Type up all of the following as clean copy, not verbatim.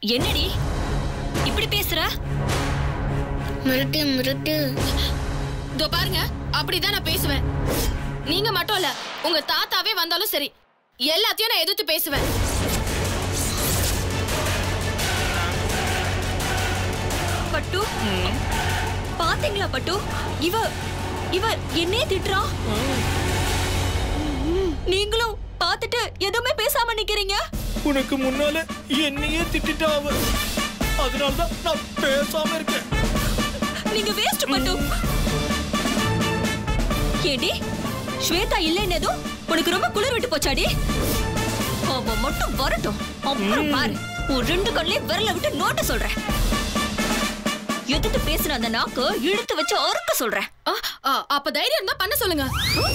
என்னடி இப்படி பேசுற? மிரட்டு மிரட்டு. இதோ பாருங்க, அப்படிதான் நான் பேசுவேன். நீங்க மட்டும் இல்ல, உங்க தாத்தாவே வந்தாலும் சரி, எல்லாத்தையும் நான் எதிர்த்து பேசுவேன். பட்டு பாத்தீங்களா பட்டு? இவ இவ என்னே திட்டுறா. நீங்களும் பார்த்துட்டு எதுவுமே பேசாம நிக்கிறீங்க. உனக்கு முன்னால என்னையே திட்டிட்டா அவ. அதனாலதான் நான் பேசாம இருக்கேன். நீங்க வேஸ்ட் பட்டு. ஏடி ஸ்வேதா இல்லைன்னதும் உனக்கு ரொம்ப குளிர் விட்டு போச்சாடி? அவ மட்டும் வரட்டும், அப்புறம் பாரு உன் 2 கண்ணிலே விரல விட்டு நோட்ட சொல்றேன். எதிர்த்து பேசுற அந்த நாக்கு இழுத்து வச்சு அறுக்க சொல்றேன். அப்ப தைரியம் தான் பண்ண சொல்லுங்க.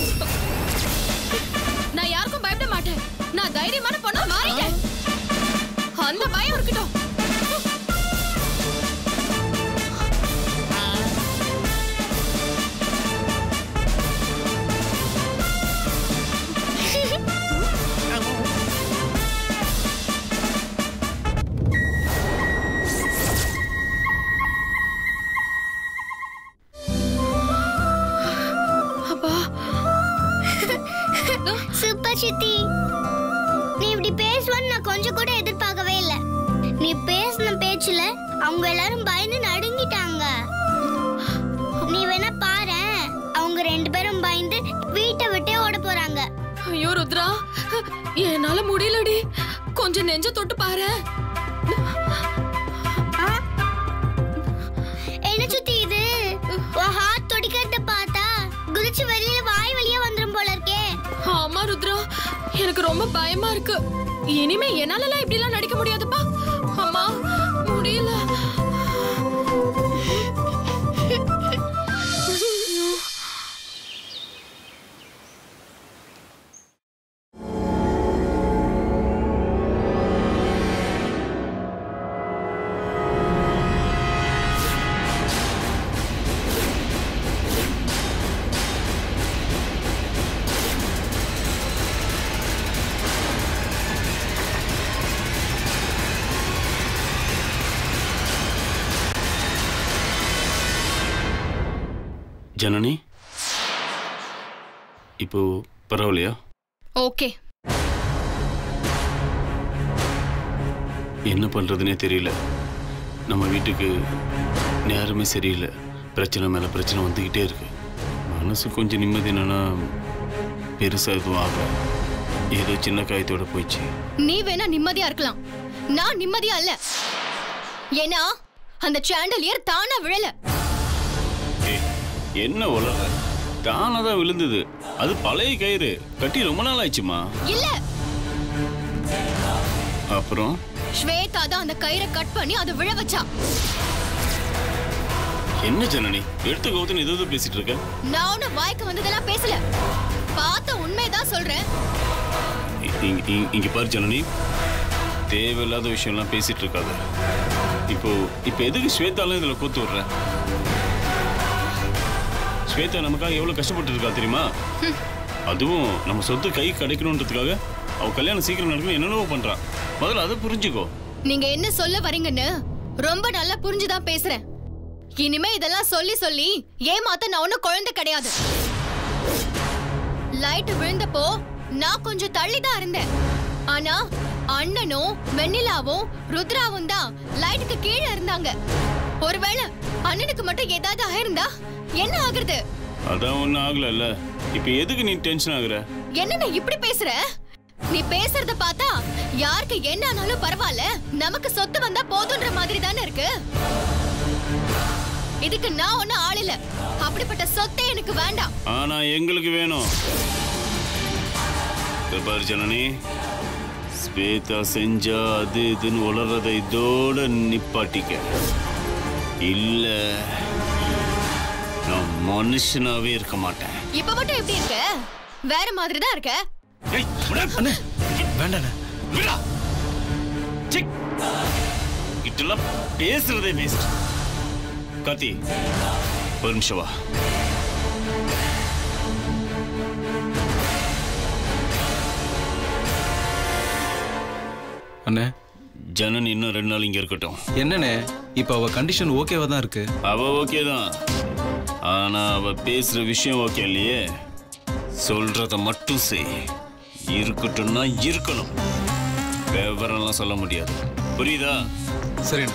நான் யாருக்கும் பயப்பட மாட்டேன். நான் தைரியமான பொண்ணா மாறிட்டேன். அந்த பயம் இருக்கட்டும். சூப்பர் சித்தி, நீ இப்படி பேசுவான்னு நான் கொஞ்சம் கூட எதிர்பார்க்கவே இல்லை. நீ பேசின பேச்சுல அவங்க எல்லாரும் பயந்து நடுங்கிட்டாங்க. நீ வேணா பாரு, அவங்க 2 பேரும் பயந்து வீட்டை விட்டே ஓட போறாங்க. ஐயோ ருத்ரா, என்னால முடியலடி. கொஞ்சம் நெஞ்ச தொட்டு பாரு. என்ன சுத்தி இது? ஹார்ட் துடிக்கிறத பார்த்தா குதிச்சு வெளியில வாய் வழியா வந்துரும் போல இருக்கே. ஆமா ருத்ரா, எனக்கு ரொம்ப பயமா இருக்கு. இனிமே என்னாலலாம் இப்படி எல்லாம் நடிக்க முடியாதுப்பா. அம்மா முடியல. ஜனனி, இப்போ பரவாயில்லையா? ஓகே. என்ன பண்றதுனே தெரியல. நம்ம வீட்டுக்கு நேரமே சரியில்லை. பிரச்சனை மேல பிரச்சனை வந்துகிட்டே இருக்கு. மனசு கொஞ்சம் நிம்மதி என்னன்னா பெருசா எதுவும் ஆகல. ஏதோ சின்ன காயத்தோட போயிடுச்சு. நீ வேணா நிம்மதியா இருக்கலாம், நான் நிம்மதியா இல்ல. ஏன்னா அந்த சாண்டலியர் தானா விழல. என்ன உலக தானதான் விழுந்தது. அது பழைய கயிறு, கட்டி ரொம்ப நாள் ஆயிடுச்சுமா. இல்ல, அப்புறம் ஸ்வேதா தான் அந்த கயிறை கட் பண்ணி அதை விழ வச்சா. என்ன ஜனனி எடுத்து கவுத்துன்னு ஏதோ பேசிட்டு இருக்க? நான் ஒன்னும் வாய்க்கு வந்ததெல்லாம் பேசல, பார்த்த உண்மைதான் சொல்றேன். இங்க பாரு ஜனனி, தேவையில்லாத விஷயம்லாம் பேசிட்டு இருக்காத. இப்போ எதுக்கு ஸ்வேதாலாம் இதுல கூத்து விடுற? ஸ்வேதா நமக்காக எவ்வளவு கஷ்டப்பட்டு இருக்கா தெரியுமா? அதுவும் நம்ம சொத்து கை கிடைக்கணும்ன்றதுக்காக அவ கல்யாணம் சீக்கிரம் நடக்கணும் என்னென்னவோ பண்றா. முதல்ல அதை புரிஞ்சுக்கோ. நீங்க என்ன சொல்ல வரீங்கன்னு ரொம்ப நல்லா புரிஞ்சுதான் பேசுறேன். இனிமே இதெல்லாம் சொல்லி சொல்லி ஏமாத்த நான் ஒன்னும் குழந்தை கிடையாது. லைட் விழுந்தப்போ நான் கொஞ்சம் தள்ளிதான் இருந்தேன். ஆனா அண்ணனும் வெண்ணிலாவும் ருத்ராவும் தான் லைட்டுக்கு கீழே இருந்தாங்க. ஒருவேளை அண்ணனுக்கு மட்டும் ஏதாவது ஆயிருந்தா என்ன ஆகுறது? அதான் ஒண்ணும் ஆகல. இப்ப எதுக்கு நீ டென்ஷன் ஆகுற? என்ன இப்படி பேசுற? நீ பேசுறத பார்த்தா யாருக்கு என்ன ஆனாலும் பரவாயில்ல, நமக்கு சொத்து வந்தா போதுன்ற மாதிரி தானே இருக்கு. இதுக்கு நான் ஒன்னும் ஆள் இல்ல. அப்படிப்பட்ட சொத்தே எனக்கு வேண்டாம். ஆனா எங்களுக்கு வேணும். பாரு ஜனனி, ஸ்வேதா செஞ்சா அது இதுன்னு உளறதை இதோட நிப்பாட்டிக்க. இல்ல நான் மனுஷனாவே இருக்க மாட்டேன். இப்ப மட்டும் எப்படி இருக்க? வேற மாதிரி தான் இருக்க. இதெல்லாம் பேசுறதே வேஸ்ட். கார்த்தி, ஒரு நிமிஷம் வா. அண்ணே, ஜனன் இன்னும் 2 நாள் இங்க இருக்கட்டும். என்னண்ணே இப்ப அவ கண்டிஷன் ஓகேவா தான் இருக்கு? அவ ஓகே தான், ஆனா அவ பேசுற விஷயம் ஓகே இல்லையே. சொல்றத மட்டும் செய். இருக்கட்டும்னா இருக்கணும், விவரம்லாம் சொல்ல முடியாது. புரியுதா? சரிண்ணே.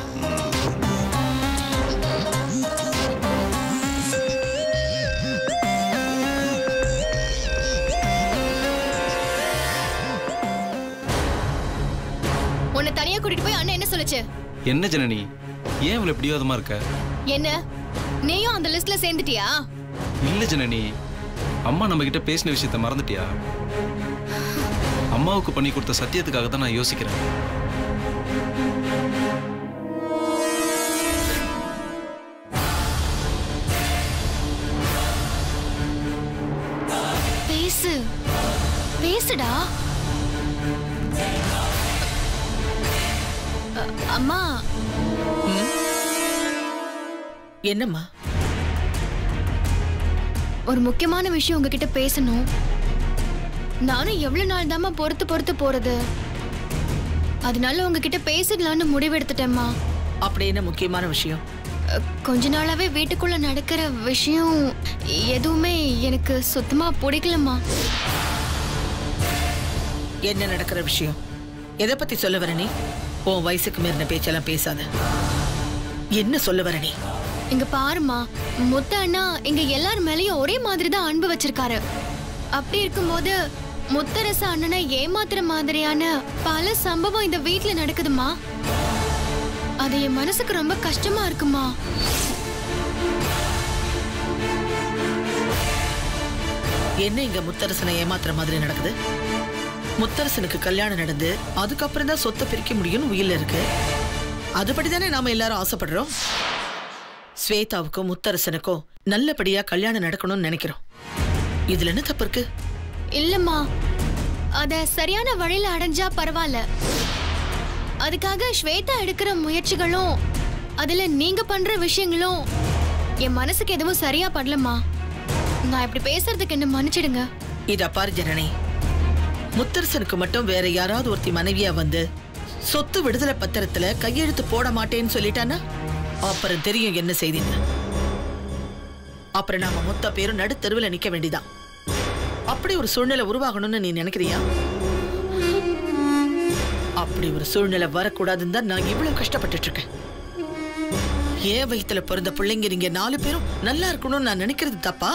உன்னை தனியா கூட்டிட்டு போய் அண்ணன் என்ன சொல்லுச்சு? என்ன ஜனனி, ஏன் இவ்வளவு பிடிவாதமா இருக்க? என்ன நீயும் அந்த லிஸ்ட்ல சேர்ந்துட்டியா? இல்ல ஜனனி, அம்மா நம்ம கிட்ட பேசின விஷயத்த மறந்துட்டியா? அம்மாவுக்கு பண்ணி கொடுத்த சத்தியத்துக்காக தான் நான் யோசிக்கிறேன். பேசு பேசுடா. அம்மா. என்னம்மா? ஒரு முக்கியமான விஷயம் உங்ககிட்ட பேசணும். நானும் எவ்வளவு நாள் தாம்மா பொறுத்து போறது. அதனால உங்ககிட்ட பேசிடலான்னு முடிவெடுத்துட்டேம்மா. அப்படி என்ன முக்கியமான விஷயம்? கொஞ்ச நாளாவே வீட்டுக்குள்ள நடக்கிற விஷயம் எதுவுமே எனக்கு சுத்தமா பிடிக்கலம்மா. என்ன நடக்கிற விஷயம்? எதை பத்தி சொல்ல வர நீ? உன் வயசுக்கு மீறின பேச்செல்லாம் பேசாத. என்ன சொல்ல வர நீ? இங்க பாருமா, முத்த அண்ணா இங்க எல்லார் மேலயும் ஒரே மாதிரி தான் அன்பு வச்சிருக்காரு. அப்படி இருக்கும்போது முத்தரச அண்ணனை ஏமாத்துற மாதிரியான பல சம்பவம் இந்த வீட்ல நடக்குதுமா. அது என் மனசுக்கு ரொம்ப கஷ்டமா இருக்குமா. என்ன இங்க முத்தரசனை ஏமாத்துற மாதிரி நடக்குது? முத்தரசனுக்கு கல்யாணம் நடந்து அதுக்கப்புறம் தான் சொத்தை பிரிக்க முடியும்னு உயிரில் இருக்கு. அதுபடிதானே நாம எல்லாரும் ஆசைப்படுறோம். ஸ்வேதாவுக்கும் முத்தரசனுக்கும் நல்லபடியா கல்யாணம் நடக்கணும்னு நினைக்கிறோம். இதுல என்ன தப்பு இருக்கு? இல்லம்மா, அத சரியான வழியில அடைஞ்சா பரவாயில்ல. அதுக்காக ஸ்வேதா எடுக்கிற முயற்சிகளும் அதுல நீங்க பண்ற விஷயங்களும் என் மனசுக்கு எதுவும் சரியா படலம்மா. நான் இப்படி பேசுறதுக்கு என்ன மன்னிச்சிடுங்க. இத பாரு ஜனனி, முத்தரசனுக்கு மட்டும் வேற யாராவது ஒருத்தி மனைவியா வந்து சொத்து விடுதலை பத்திரத்துல கையெழுத்து போட மாட்டேன்னு சொல்லிட்டானா அப்புறம் தெரியும் என்ன செய்தின்னு. அப்புறம் நாம மொத்த பேரும் நடுத்தெருவில் நிக்க வேண்டிதான். அப்படி ஒரு சூழ்நிலை உருவாகணும்னு நீ நினைக்கிறியா? அப்படி ஒரு சூழ்நிலை வரக்கூடாதுன்னு தான் நான் இவ்வளவு கஷ்டப்பட்டுட்டு இருக்கேன். ஏன் வயித்துல பிறந்த பிள்ளைங்க நீங்க 4 பேரும் நல்லா இருக்கணும்னு நான் நினைக்கிறது தப்பா?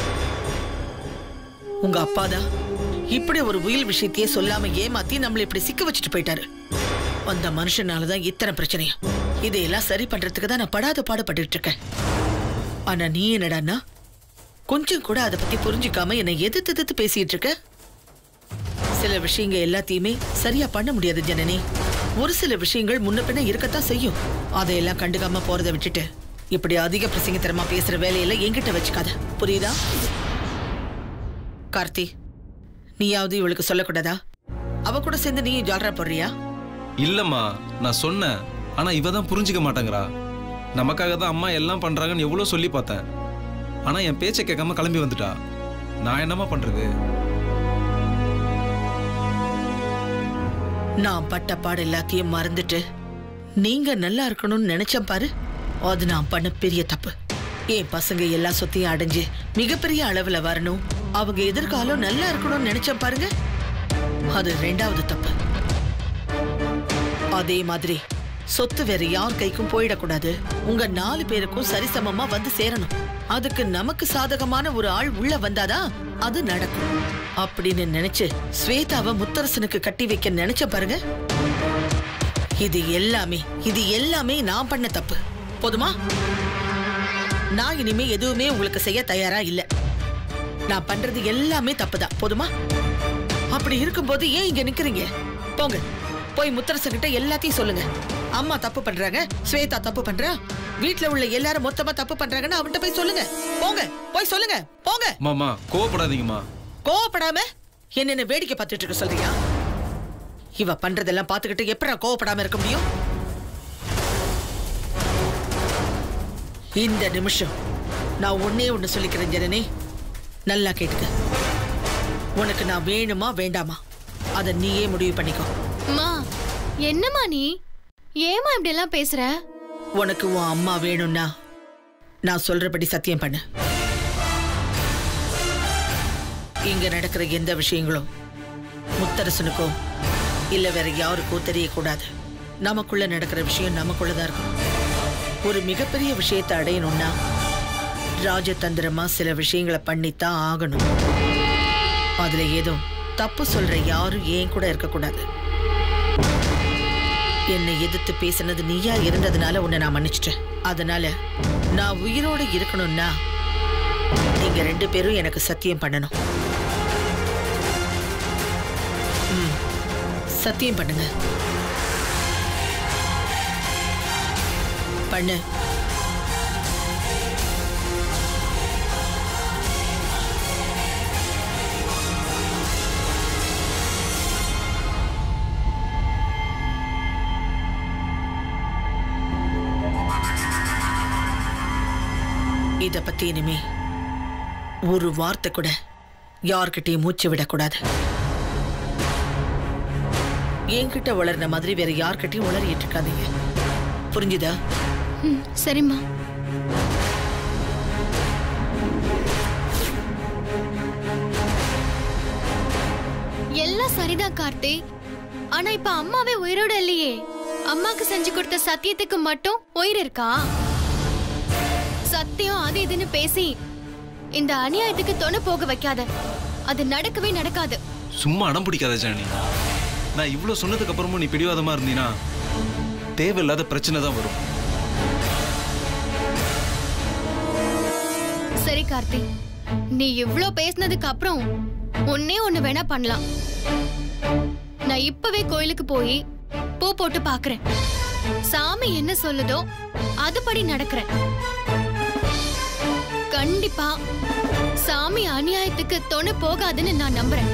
உங்க அப்பாதான் இப்படி ஒரு உயில் விஷயத்தையே சொல்லாம ஏமாத்தி நம்மள இப்படி சிக்க வச்சுட்டு போயிட்டாரு. அந்த மனுஷனாலதான் இத்தனை பிரச்சனையும். இதையெல்லாம் சரி பண்றதுக்கு தான் நான் படாத பாடுபட்டு இருக்கேன். ஆனா நீ என்னடான்னா கொஞ்சம் கூட அதை பத்தி புரிஞ்சுக்காம என்னை எதிர்த்து பேசிட்டு இருக்க. சில விஷயங்கள் எல்லாத்தையுமே சரியா பண்ண முடியாது ஜனனி. ஒரு சில விஷயங்கள் முன்ன பின்ன இருக்கத்தான் செய்யும். அதையெல்லாம் கண்டுக்காம போறதை விட்டுட்டு இப்படி அதிக பிரசங்கத்தரமா பேசுற வேலையில என்கிட்ட வச்சுக்காத, புரியுதா? கார்த்தி, நீயாவது இவளுக்கு சொல்லக்கூடாதா? அவ கூட சேர்ந்து நீ ஜாலரா போடுறியா? இல்லம்மா, நான் சொன்னேன், ஆனா இவ தான் புரிஞ்சுக்க மாட்டேங்கிறா. நமக்காக தான் அம்மா எல்லாம் பண்றாங்கன்னு எவ்வளவு சொல்லி பார்த்தேன். ஆனா என் பேச்சை கேட்காம கிளம்பி வந்துட்டா. நான் என்னமா பண்றது? நான் பட்ட பாடு எல்லாத்தையும் மறந்துட்டு நீங்க நல்லா இருக்கணும்னு நினைச்சேன் பாரு. அது நான் பண்ண பெரிய தப்பு. என் பசங்க எல்லா சொத்தையும் அடைஞ்சு மிகப்பெரிய அளவுல வரணும், அவங்க எதிர்காலம் நல்லா இருக்கணும்னு நினைச்சேன் பாருங்க, அது 2வது தப்பு. அதே மாதிரி சொத்து வேற யார் கைக்கும் போயிடக்கூடாது. உங்க 4 பேருக்கும் சரிசமமா வந்து சேரணும். அதுக்கு நமக்கு சாதகமான ஒரு ஆள் உள்ள வந்தாதான் அது நடக்கும் அப்படின்னு நினைச்சு ஸ்வேதாவை முத்தரசனுக்கு கட்டி வைக்க நினைச்ச பாருங்க. இது எல்லாமே நான் பண்ண தப்பு. போதுமா? நான் இனிமே எதுவுமே உங்களுக்கு செய்ய தயாரா இல்ல. நான் பண்றது எல்லாமே தப்புதான். போதுமா? அப்படி இருக்கும்போது ஏன் இங்க நிக்கிறீங்க? போங்க, போய் முத்தரசன் கிட்ட எல்லாத்தையும் சொல்லுங்க. அம்மா தப்பு பண்றாங்க, ஸ்வேதா தப்பு பண்றா, வீட்டுல உள்ள எல்லாரும் மொத்தமா தப்பு பண்றாங்கன்னு அவன்கிட்ட போய் சொல்லுங்க. போங்க, போய் சொல்லுங்க, போங்க. மாமா கோவப்படாதீங்கம்மா. கோவப்படாம என்ன வேடிக்கை பார்த்துட்டு இருக்க சொல்றியா? இவ பண்றதெல்லாம் பார்த்துக்கிட்டு எப்படா கோவப்படாம இருக்க முடியும்? இந்த நிமிஷம் நான் ஒண்ணு சொல்லிக்கிறேன் ஜனனி, நல்லா கேட்டுக்க. உனக்கு நான் வேணுமா வேண்டாமா அதை நீயே முடிவு பண்ணிக்கோ. அம்மா, என்னம்மா நீ ஏமா இப்படி எல்லாம் பேசுற? உனக்கு உன் அம்மா வேணும்னா நான் சொல்றபடி சத்தியம் பண்ணு. இங்க நடக்கிற எந்த விஷயங்களும் முத்தரசனுக்கோ இல்ல வேற யாருக்கோ தெரியக்கூடாது. நமக்குள்ள நடக்கிற விஷயம் நமக்குள்ளதான் இருக்கும். ஒரு மிகப்பெரிய விஷயத்தை அடையணும்னா ராஜதந்திரமா சில விஷயங்களை பண்ணித்தான் ஆகணும். அதுல ஏதோ தப்பு சொல்ற யாரும் ஏன் கூட இருக்கக்கூடாது. என்னை எதிர்த்து பேசினது நீயா இருந்ததுனால உன்னை நான் மன்னிச்சிட்டேன். அதனால நான் உயிரோடு இருக்கணும்னா நீங்க 2 பேரும் எனக்கு சத்தியம் பண்ணணும். சத்தியம் பண்ணுங்க. பண்ணு. இத பத்தி இனிமே ஒரு வார்த்தை கூட யார்கிட்டயும் மூச்சு விடக்கூடாது. என்கிட்ட வளர்ன மாதிரி வேற யார்கிட்டயும் வளரிட்டு இருக்காதீங்க. புரிஞ்சுதா? சரிம்மா. எல்லாம் சரிதான் கார்த்தி. ஆனா இப்ப அம்மாவே உயிரோட இல்லையே. அம்மாக்கு செஞ்சு கொடுத்த சத்தியத்துக்கு மட்டும் உயிர் இருக்கா? சத்தியம் அது இதுன்னு பேசி இந்த அநியாயத்துக்கு தொண போக வைக்காத. அது நடக்கவே நடக்காது. சும்மா அடம் பிடிக்காத ஜானி. நான் இவ்வளவு சொன்னதுக்கு அப்புறமும் நீ பிடிவாதமா இருந்தீனா தேவையில்லாத பிரச்சனை தான் வரும். சரி கார்த்தி, நீ இவ்ளோ பேசினதுக்கு அப்புறம் ஒன்னே ஒண்ணு வேணா பண்ணலாம். நான் இப்பவே கோயிலுக்கு போய் பூ போட்டு பாக்குறேன். சாமி என்ன சொல்லுதோ அதுபடி நடக்கிறேன். கண்டிப்பா சாமி அநியாயத்துக்கு தொண போகாதுன்னு நான் நம்புறேன்.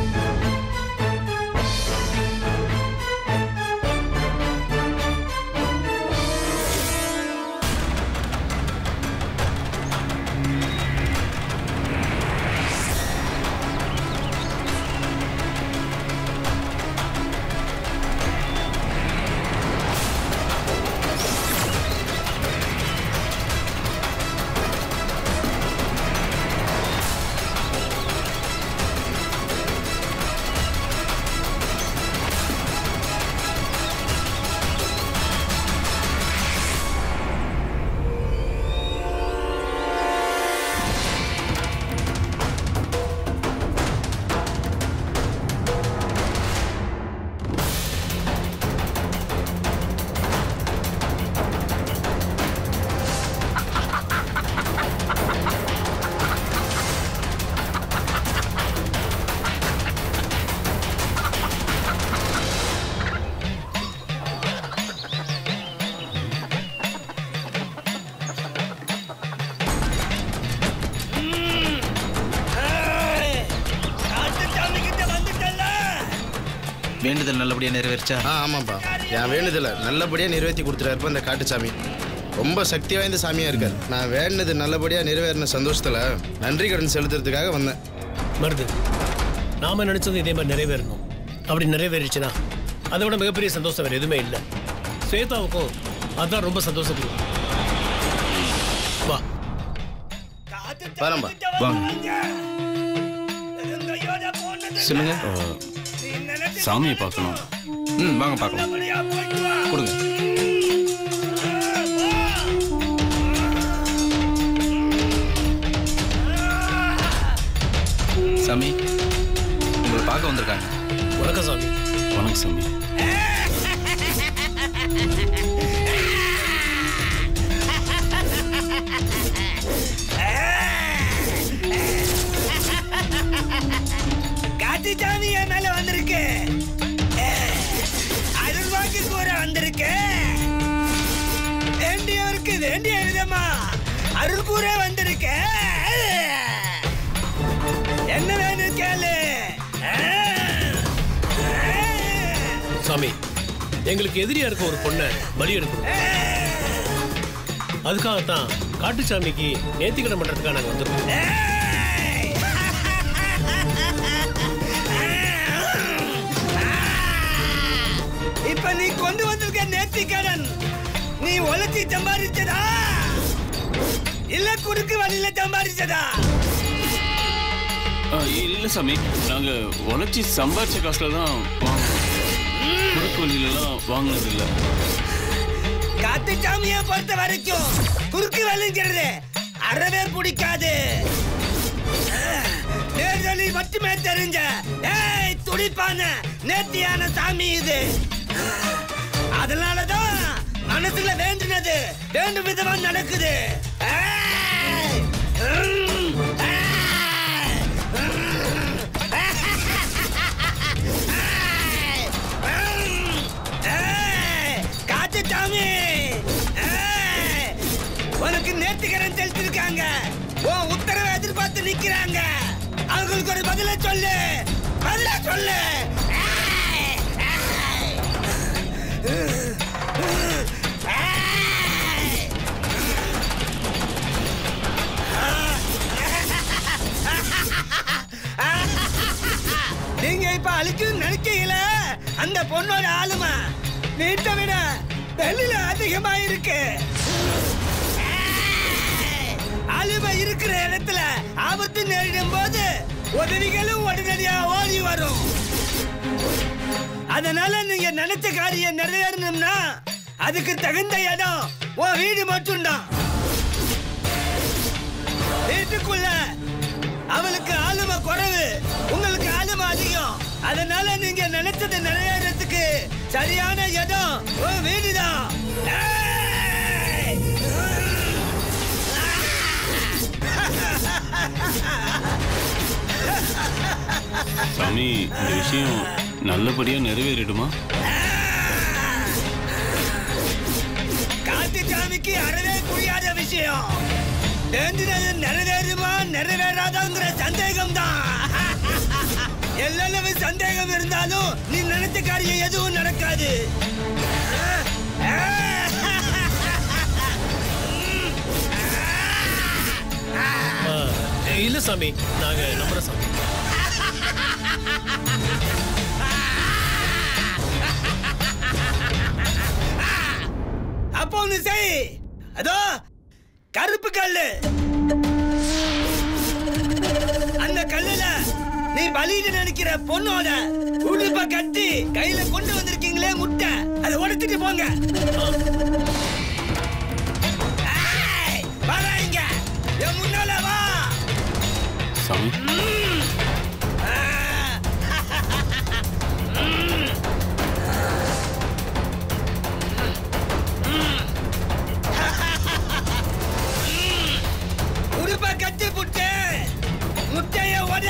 வேண்டுதல் நல்லபடியா நிறைவேறிச்சா? ஆமாப்பா, என் வேண்டுதலை நல்லபடியா நிறைவேற்றி கொடுத்துட்டாருப்பா இந்த காட்டுச்சாமி. ரொம்ப சக்தி வாய்ந்த சாமியா இருக்காரு. நான் வேண்டினது நல்லபடியா நிறைவேறின சந்தோஷத்துல நன்றி கடன் செலுத்துறதுக்காக வந்தேன். மருது, நாம நினைச்சது இதே மாதிரி நிறைவேறணும். அப்படி நிறைவேறிச்சுன்னா அதை விட மிகப்பெரிய சந்தோஷம் வேற எதுவுமே இல்லை. ஸ்வேதாவுக்கும் அதான் ரொம்ப சந்தோஷப்படும். வா வரம்பா. வாங்க. சொல்லுங்க. சாமியை பார்க்கணும். வாங்க பார்க்கலாம். கொடுங்க. சாமி உங்களை பார்க்க வந்திருக்காங்க. வணக்கம் சாமி. வணக்கம் சாமி. காட்டுச்சாமி என் மேல வந்திருக்கு. அருள்வாக்கு கூற வந்திருக்கு. வேண்டியவருக்கு வேண்டிய விதமா அருள் கூற வந்திருக்கு. என்ன வேணும் கேளு. சாமி, எங்களுக்கு எதிரியா இருக்க ஒரு பொண்ணை பலி எடுக்கணும். அதுக்காகத்தான் காட்டுச்சாமிக்கு நேர்த்திக்கடன் பண்றதுக்காக நாங்க வந்திருக்கோம். இப்ப நீ கொண்டு வந்திருக்க நேர்த்தி கடன் நீ உழைச்சி சம்பாதிச்சதா இல்ல குறுக்கு வழியில சம்பாதிச்சதா? இல்ல சாமி, நாங்க உழைச்சி சம்பாதிச்ச காசுல தான் குறுக்கு வழியிலாம் வாங்கினது இல்ல. காட்டுச்சாமியை பொறுத்த வரைக்கும் குறுக்கு வழிங்கிறது அறவே பிடிக்காது. நேர்வழி மட்டுமே தெரிஞ்ச துடிப்பான நேர்த்தியான சாமி இது. அதனாலதான் மனசுல வேண்டினது வேண்டும் விதமா நடக்குது. காட்டுச்சாமி உனக்கு நேர்த்திக்கடன் செலுத்திருக்காங்க. உன் உத்தரவை எதிர்பார்த்து நிக்கிறாங்க. அவங்களுக்கு ஒரு பதில சொல்லு, பதில சொல்லு. நீங்க இப்ப அழிக்கும் நினைக்கல. அந்த பொண்ணோட ஆளுமை வீட்டை விட வெளியில அதிகமா இருக்கு. ஆளுமை இருக்கிற இடத்துல ஆபத்து நேரிடும் போது உதவிகளும் உடனடியா ஓடி வரும். அதனால நீங்க நினைச்ச காரியம் நிறைவேறணும்னா அதுக்கு தகுந்த இடம் உன் வீடு மட்டும்தான். வீட்டுக்குள்ள அவளுக்கு ஆளுமை குறைவு, உங்களுக்கு ஆளுமை அதிகம். அதனால நீங்க நினைச்சது நிறைவேறதுக்கு சரியான இடம் உன் வீடுதான். சாமி, இந்த விஷயம் நல்லபடியா நிறைவேறிடுமா? காட்டுச்சாமிக்கு அறவே புரியாத விஷயம். வேண்டினது நிறைவேறுமா நிறைவேறாதாங்கிற சந்தேகம் தான். எல்லளவு சந்தேகம் இருந்தாலும் நீ நினைத்த காரியம் எதுவும் நடக்காது. இல்ல சாமி, நாங்க நம்புறோம் சாமி. அப்போ ஒண்ணு செய். அதோ கருப்பு கல்லு, அந்த கல்லுல நீ பலியிட நினைக்கிற பொண்ணோட உடுப்ப கட்டி கையில கொண்டு வந்திருக்கீங்களே முட்டை, அதை உடைச்சிட்டு போங்க. வராங்க, என் முன்னால வா சாமி. உடுப்ப கட்டி புட்டு முட்டைய உட.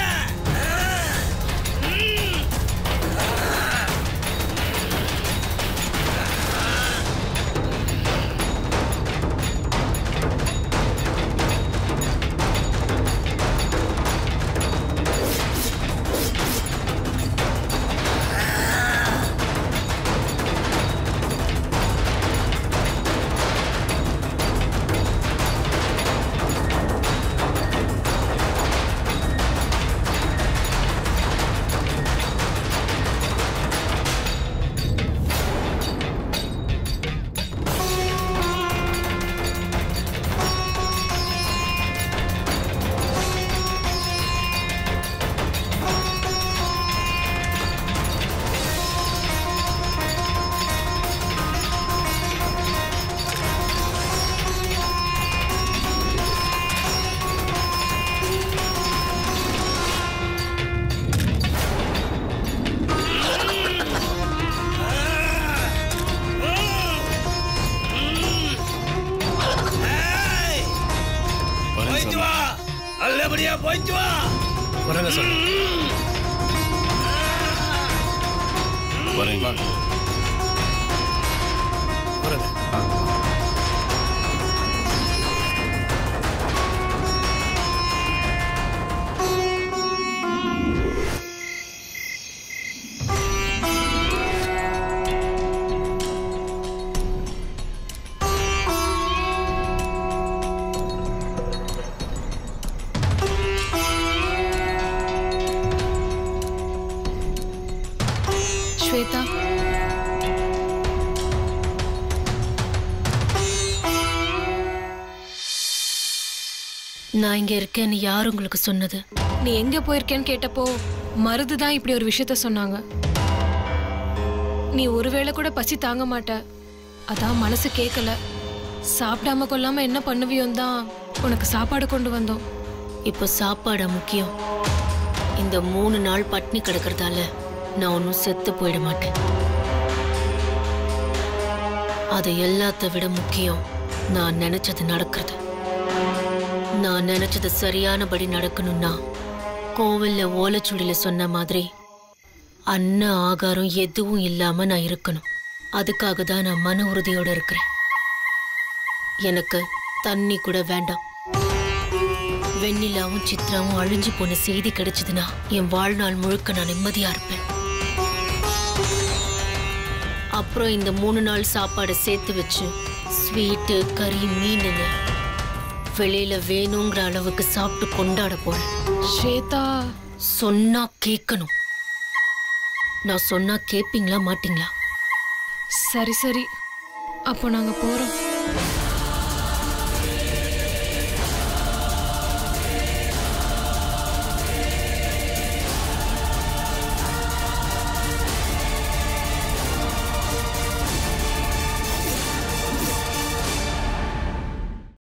நல்லபடியா போயிட்டு வா. வரங்க சார். வரேங்க. வரங்க. ஸ்வேதா, நான் இங்க இருக்கேன்னு யார் உங்களுக்கு சொன்னது? நீ எங்க போயிருக்கேன்னு கேட்டப்போ மருது தான் இப்படி ஒரு விஷயத்த சொன்னாங்க. நீ ஒருவேளை கூட பசி தாங்க மாட்ட, அதான் மனசு கேட்கல. சாப்பிடாம கொள்ளாம என்ன பண்ணுவியோன்னு தான் உனக்கு சாப்பாடு கொண்டு வந்தோம். இப்போ சாப்பாடு முக்கியம். இந்த 3 நாள் பட்னி கிடக்கிறதால நான் ஒன்றும் செத்து போயிட மாட்டேன். அது எல்லாத்த விட முக்கியம் நான் நினைச்சது நடக்கிறது. நான் நினைச்சது சரியானபடி நடக்கணும்னா கோவில்ல ஓலைச்சுடியில சொன்ன மாதிரி அன்ன ஆகாரம் எதுவும் இல்லாம நான் இருக்கணும். அதுக்காக தான் நான் மன உறுதியோட இருக்கிறேன். எனக்கு தண்ணி கூட வேண்டாம். வெண்ணிலாவும் சித்ராவும் அழிஞ்சு போன செய்தி கிடைச்சதுன்னா என் வாழ்நாள் முழுக்க நான் நிம்மதியா இருப்பேன். அப்புறம் இந்த 3 நாள் சாப்பாடை சேர்த்து வச்சு ஸ்வீட்டு கறி மீனுன்னு வெளியில வேணுங்கிற அளவுக்கு சாப்பிட்டு கொண்டாட போறேன். ஸ்வேதா, சொன்னா கேட்கணும். நான் சொன்னா கேப்பீங்களா மாட்டீங்களா? சரி சரி, அப்போ நாங்க போறோம்.